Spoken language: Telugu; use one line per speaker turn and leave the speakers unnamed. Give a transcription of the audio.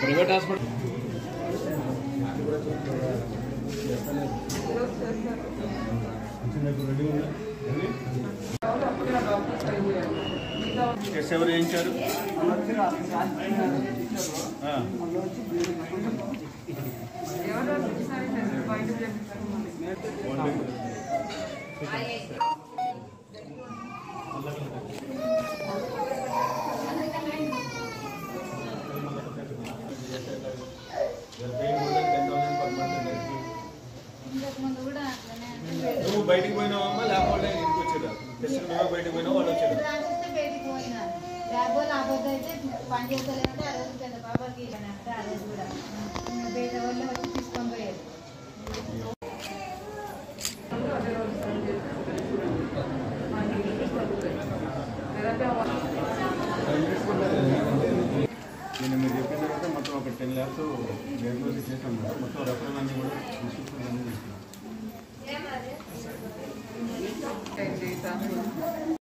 ప్రైవేట్ హాస్పిటల్ ఎవరు చేయించారు? నువ్వు బయటికి పోయినావమ్మా లేకపోతే ఇంటికి వచ్చేదా? టెస్ట్ నువ్వే బయటకు పోయినావు వాళ్ళు వచ్చేదా?
పని చేస్తలేదంటే ఆ రోజు పెద్ద బాబాకి ఆ రోజు కూడా బయట వాళ్ళు వచ్చి తీసుకొని పోయారు.
నేను మీరు చెప్పిన తర్వాత మొత్తం ఒక 10 lakhs చేసాం. మొత్తం రెఫరెన్స్ అన్ని కూడా తీసుకున్నాను.